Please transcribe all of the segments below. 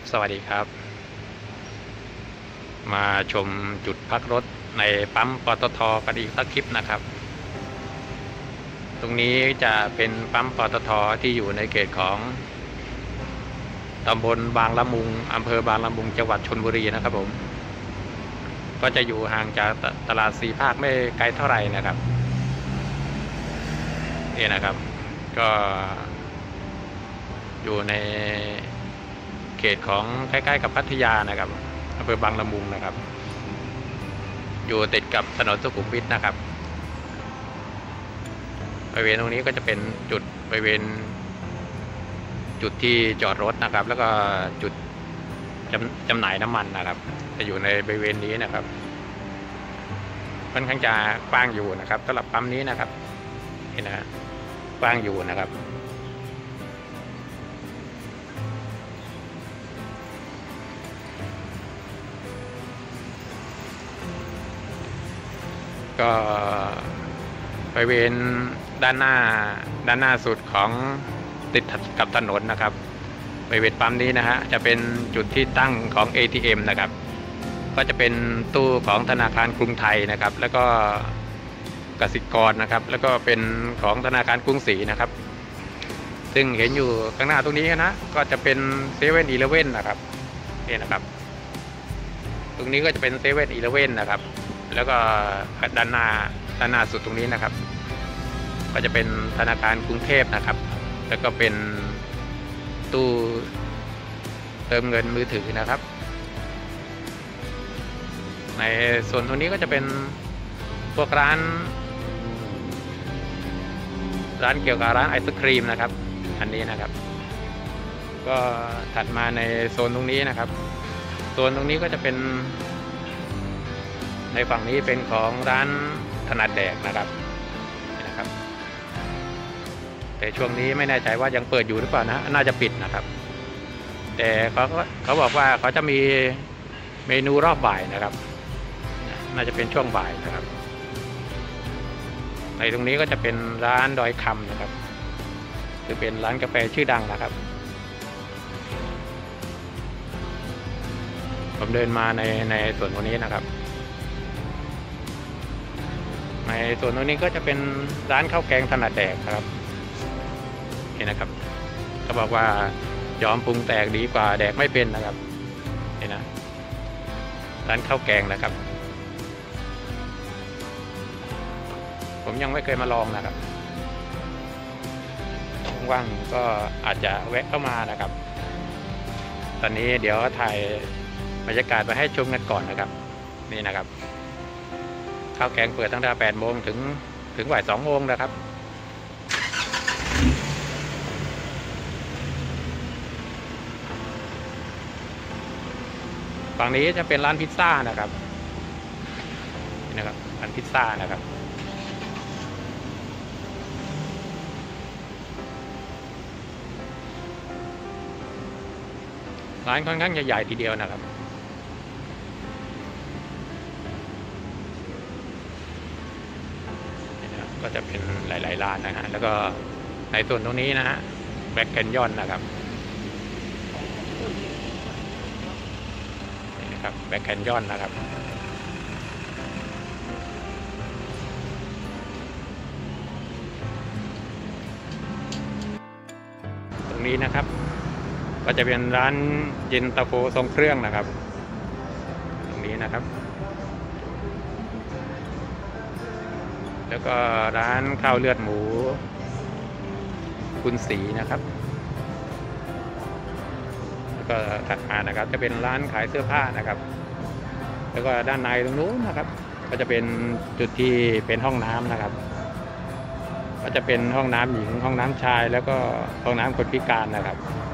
สวัสดีครับมาชมจุดพักรถในปั๊มปตทกันอีกสักคลิปนะครับ ตรงนี้จะเป็นปั๊มปตทที่อยู่ในเขตของตำบลบางละมุงอำเภอบางละมุงจังหวัดชลบุรีนะครับผมก็จะอยู่ห่างจากตลาดสี่ภาคไม่ไกลเท่าไหร่นะครับนี่นะครับก็อยู่ในเขตของใกล้ๆกับพัทยานะครับอำเภอบางละมุงนะครับอยู่ติดกับถนนสุขุมวิทนะครับบริเวณตรงนี้ก็จะเป็นจุดบริเวณจุดที่จอดรถนะครับแล้วก็จุดจำหน่ายน้ำมันนะครับจะอยู่ในบริเวณนี้นะครับค่อนข้างจะกว้างอยู่นะครับสำหรับปั๊มนี้นะครับเห็นนะกว้างอยู่นะครับก็บริเวณด้านหน้าสุดของติดกับถนนนะครับบริเวณปั๊มนี้นะฮะจะเป็นจุดที่ตั้งของ ATM นะครับก็จะเป็นตู้ของธนาคารกรุงไทยนะครับแล้วก็กสิกรนะครับแล้วก็เป็นของธนาคารกรุงศรีนะครับซึ่งเห็นอยู่ข้างหน้าตรงนี้นะก็จะเป็น7-Elevenนะครับนี่นะครับตรงนี้ก็จะเป็น7-Elevenนะครับแล้วก็ด้านหน้าสุดตรงนี้นะครับก็จะเป็นธนาคารกรุงเทพนะครับแล้วก็เป็นตู้เติมเงินมือถือนะครับในส่วนตรงนี้ก็จะเป็นพวกร้านเกี่ยวกับร้านไอศครีมนะครับอันนี้นะครับก็ถัดมาในโซนตรงนี้นะครับโซนตรงนี้ก็จะเป็นในฝั่งนี้เป็นของร้านถนัดแดกนะครับแต่ช่วงนี้ไม่แน่ใจว่ายังเปิดอยู่หรือเปล่านะน่าจะปิดนะครับแต่เขาบอกว่าเขาจะมีเมนูรอบบ่ายนะครับน่าจะเป็นช่วงบ่ายนะครับในตรงนี้ก็จะเป็นร้านดอยคำนะครับคือเป็นร้านกาแฟชื่อดังนะครับผมเดินมาในส่วนตรงนี้นะครับในส่วนตรงนี้ก็จะเป็นร้านข้าวแกงถนัดแดกครับนี่นะครับเขาบอกว่ายอมปรุงแตกดีกว่าแดกไม่เป็นนะครับนี่นะร้านข้าวแกงนะครับผมยังไม่เคยมาลองนะครับว่างก็อาจจะแวะเข้ามานะครับตอนนี้เดี๋ยวถ่ายบรรยากาศมาให้ชมกันก่อนนะครับนี่นะครับข้าวแกงเปิดตั้งแต่8 โมงถึงบ่าย 2 โมงนะครับฝั่งนี้จะเป็นร้านพิซซ่านะครับนี่นะครับร้านพิซซ่านะครับร้านค่อนข้างใหญ่ๆทีเดียวนะครับก็จะเป็นหลายๆร้านนะฮะแล้วก็ในส่วนตรงนี้นะฮะแบล็คแคนยอนนะครับนี่นะครับแบล็คแคนยอนนะครับตรงนี้นะครับก็จะเป็นร้านเย็นตาโฟทรงเครื่องนะครับตรงนี้นะครับแล้วก็ร้านข้าวเลือดหมูคุณศรีนะครับแล้วก็ถัดมานะครับจะเป็นร้านขายเสื้อผ้านะครับแล้วก็ด้านในตรงนู้นนะครับก็จะเป็นจุดที่เป็นห้องน้ำนะครับก็จะเป็นห้องน้ำหญิงห้องน้ำชายแล้วก็ห้องน้ำคนพิการนะครับ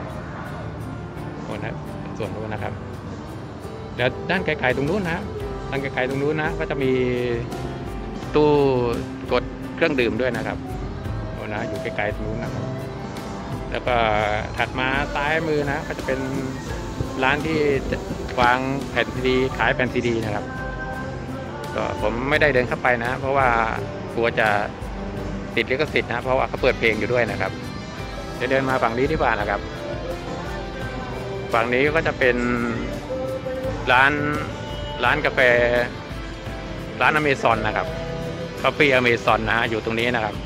ส่วนนู้นนะครับแล้วด้านไกลๆตรงนู้นนะด้านไกลๆตรงนู้นนะก็จะมีตู้กดเครื่องดื่มด้วยนะครับนะอยู่ไกลๆตรงนู้นนะครับแล้วก็ถัดมาซ้ายมือนะก็จะเป็นร้านที่วางแผ่นซีดีขายแผ่นซีดีนะครับก็ผมไม่ได้เดินเข้าไปนะเพราะว่ากลัวจะติดลิขสิทธิ์นะเพราะว่าเขาเปิดเพลงอยู่ด้วยนะครับจะเดินมาฝั่งนี้ดีกว่านะครับฝั่งนี้ก็จะเป็นร้านกาแฟร้านอเมซอนนะครับคอฟฟี่อเมซอนนะฮะอยู่ตรงนี้นะครับ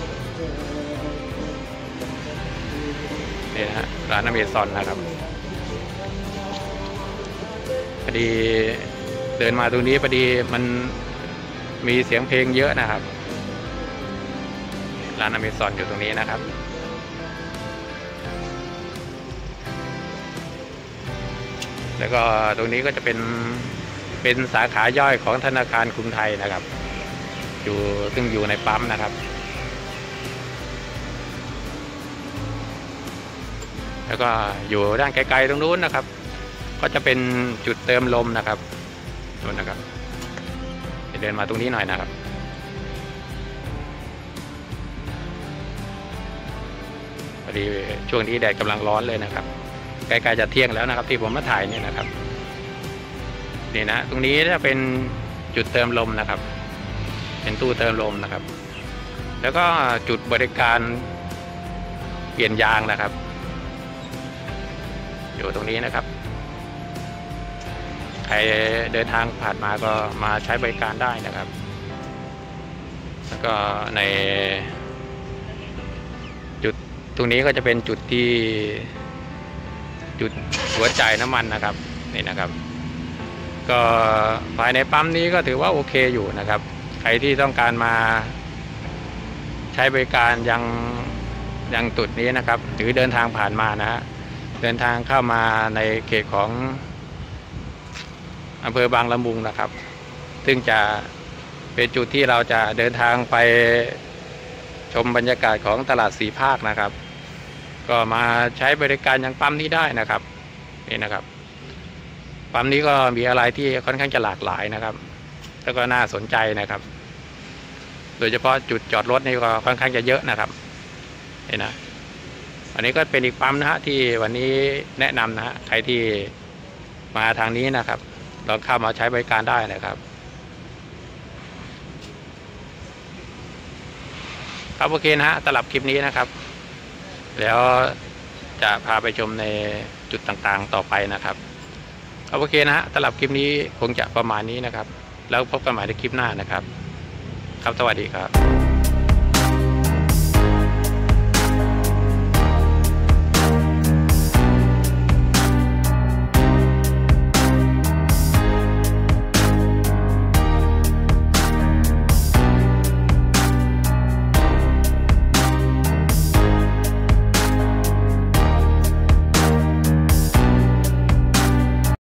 นี่นะฮะร้านอเมซอนนะครับพอดีเดินมาตรงนี้พอดีมันมีเสียงเพลงเยอะนะครับร้านอเมซอนอยู่ตรงนี้นะครับแล้วก็ตรงนี้ก็จะเป็นสาขาย่อยของธนาคารกรุงไทยนะครับซึ่งอยู่ในปั๊มนะครับแล้วก็อยู่ด้านไกลๆตรงนู้นนะครับก็จะเป็นจุดเติมลมนะครับนู่นนะครับเดินมาตรงนี้หน่อยนะครับพอดีช่วงนี้แดดกำลังร้อนเลยนะครับใกล้ๆจะเที่ยงแล้วนะครับที่ผมมาถ่ายนี่นะครับนี่นะตรงนี้จะเป็นจุดเติมลมนะครับเป็นตู้เติมลมนะครับแล้วก็จุดบริการเปลี่ยนยางนะครับอยู่ตรงนี้นะครับใครเดินทางผ่านมาก็มาใช้บริการได้นะครับแล้วก็ในจุดตรงนี้ก็จะเป็นจุดที่จุดหัวจ่ายน้ำมันนะครับนี่นะครับก็ภายในปั๊มนี้ก็ถือว่าโอเคอยู่นะครับใครที่ต้องการมาใช้บริการยังจุดนี้นะครับหรือเดินทางผ่านมานะฮะเดินทางเข้ามาในเขตของอำเภอบางละมุงนะครับซึ่งจะเป็นจุดที่เราจะเดินทางไปชมบรรยากาศของตลาดสีภาคนะครับก็มาใช้บริการยังปั๊มนี้ได้นะครับนี่นะครับปั๊มนี้ก็มีอะไรที่ค่อนข้างจะหลากหลายนะครับแล้วก็น่าสนใจนะครับโดยเฉพาะจุดจอดรถนี่ก็ค่อนข้างจะเยอะนะครับนี่นะอันนี้ก็เป็นอีกปั๊มนะฮะที่วันนี้แนะนำนะฮะใครที่มาทางนี้นะครับลองเข้ามาใช้บริการได้นะครับครับโอเคนะฮะสำหรับคลิปนี้นะครับแล้วจะพาไปชมในจุดต่างๆต่อไปนะครับโอเคนะฮะสำหรับคลิปนี้คงจะประมาณนี้นะครับแล้วพบกันใหม่ในคลิปหน้านะครับครับสวัสดีครับ